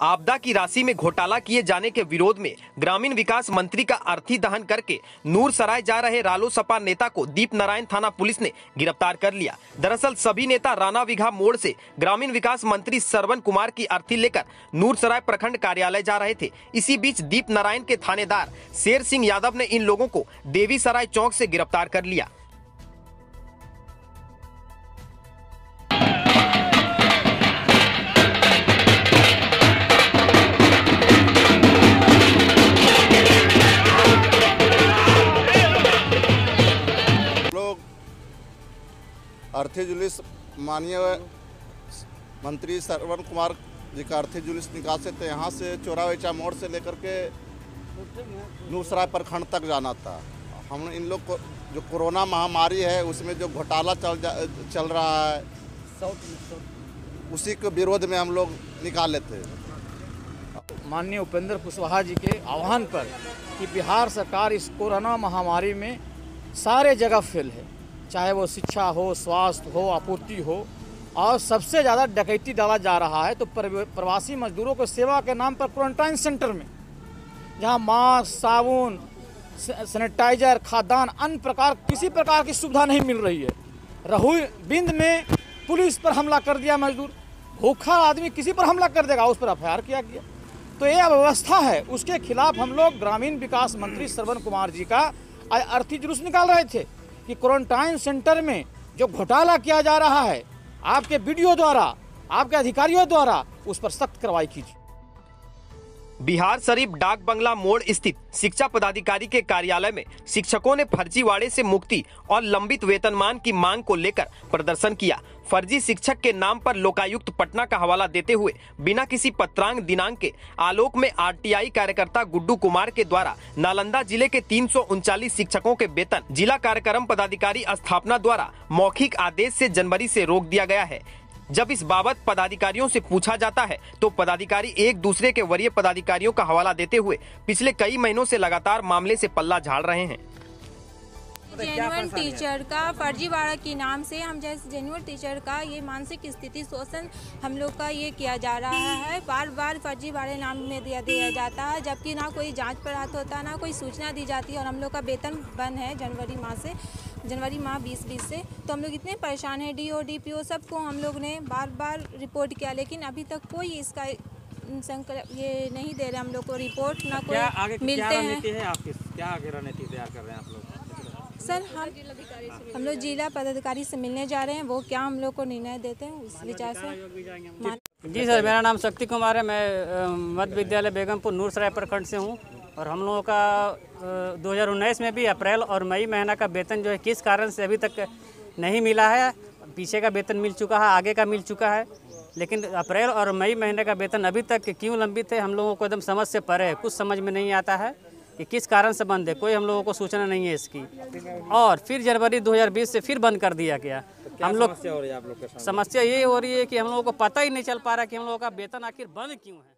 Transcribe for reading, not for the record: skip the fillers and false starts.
आपदा की राशि में घोटाला किए जाने के विरोध में ग्रामीण विकास मंत्री का अर्थी दहन करके नूरसराय जा रहे रालोसपा नेता को दीप नारायण थाना पुलिस ने गिरफ्तार कर लिया। दरअसल सभी नेता राणा विघा मोड़ से ग्रामीण विकास मंत्री श्रवण कुमार की अर्थी लेकर नूरसराय प्रखंड कार्यालय जा रहे थे। इसी बीच दीप नारायण के थानेदार शेर सिंह यादव ने इन लोगों को देवीसराय चौक से गिरफ्तार कर लिया। अर्थी जुलूस माननीय मंत्री श्रवण कुमार जी का अर्थी जुलूस निकासे थे। यहाँ से चौराहा मोड़ से लेकर के नूरसराय प्रखंड तक जाना था। हम इन लोग को जो कोरोना महामारी है उसमें जो घोटाला चल रहा है उसी के विरोध में हम लोग निकाले थे। माननीय उपेंद्र कुशवाहा जी के आह्वान पर कि बिहार सरकार इस कोरोना महामारी में सारे जगह फेल है, चाहे वो शिक्षा हो, स्वास्थ्य हो, आपूर्ति हो, और सबसे ज़्यादा डकैती डाला जा रहा है। तो प्रवासी मजदूरों को सेवा के नाम पर क्वारंटाइन सेंटर में जहां मास्क, साबुन, सैनिटाइजर, खाद्यान्न, अन्य प्रकार किसी प्रकार की सुविधा नहीं मिल रही है। रहुई बिंद में पुलिस पर हमला कर दिया मजदूर, भूखा आदमी किसी पर हमला कर देगा, उस पर एफआईआर किया गया। तो ये अव्यवस्था है, उसके खिलाफ हम लोग ग्रामीण विकास मंत्री श्रवण कुमार जी का आज अर्थी जुलूस निकाल रहे थे कि क्वारंटाइन सेंटर में जो घोटाला किया जा रहा है आपके वीडियो द्वारा, आपके अधिकारियों द्वारा, उस पर सख्त कार्रवाई कीजिए। बिहार शरीफ डाक बंगला मोड़ स्थित शिक्षा पदाधिकारी के कार्यालय में शिक्षकों ने फर्जीवाड़े से मुक्ति और लंबित वेतनमान की मांग को लेकर प्रदर्शन किया। फर्जी शिक्षक के नाम पर लोकायुक्त पटना का हवाला देते हुए बिना किसी पत्रांक दिनांक के आलोक में आरटीआई कार्यकर्ता गुड्डू कुमार के द्वारा नालंदा जिले के 339 शिक्षकों के वेतन जिला कार्यक्रम पदाधिकारी स्थापना द्वारा मौखिक आदेश से जनवरी से रोक दिया गया है। जब इस बाबत पदाधिकारियों से पूछा जाता है तो पदाधिकारी एक दूसरे के वरीय पदाधिकारियों का हवाला देते हुए पिछले कई महीनों से लगातार मामले से पल्ला झाड़ रहे हैं। जेन्युइन टीचर का फर्जीवाड़ा के नाम से हम जैसे जेन्युइन टीचर का ये मानसिक स्थिति शोषण हम लोग का ये किया जा रहा है। बार बार फर्जीवाड़े नाम में दिया जाता है, जबकि ना कोई जांच पड़ताल होता है, ना कोई सूचना दी जाती है। और हम लोग का वेतन बंद है जनवरी माह 2020 से। तो हम लोग इतने परेशान हैं, डीओ डीपीओ सबको हम लोग ने बार बार रिपोर्ट किया, लेकिन अभी तक कोई इसका ये नहीं दे रहे हम लोग को रिपोर्ट, ना कोई मिलते हैं। क्या आगे रणनीति तैयार कर रहे हैं आप लोग? सर हम लोग जिला पदाधिकारी से मिलने जा रहे हैं, वो क्या हम लोग को निर्णय देते हैं उस विचार से। जी सर, मेरा नाम शक्ति कुमार है। मैं मध्य विद्यालय बेगमपुर नूरसराय प्रखंड से हूँ। और हम लोगों का 2019 में भी अप्रैल और मई महीना का वेतन जो है किस कारण से अभी तक नहीं मिला है। पीछे का वेतन मिल चुका है, आगे का मिल चुका है, लेकिन अप्रैल और मई महीने का वेतन अभी तक क्यों लंबित है हम लोगों को एकदम समझ से परे है। कुछ समझ में नहीं आता है कि किस कारण से बंद है, कोई हम लोगों को सूचना नहीं है इसकी। और फिर जनवरी 2020 से फिर बंद कर दिया गया। तो हम लोग समस्या ये हो रही है कि हम लोगों को पता ही नहीं चल पा रहा कि हम लोगों का वेतन आखिर बंद क्यों है।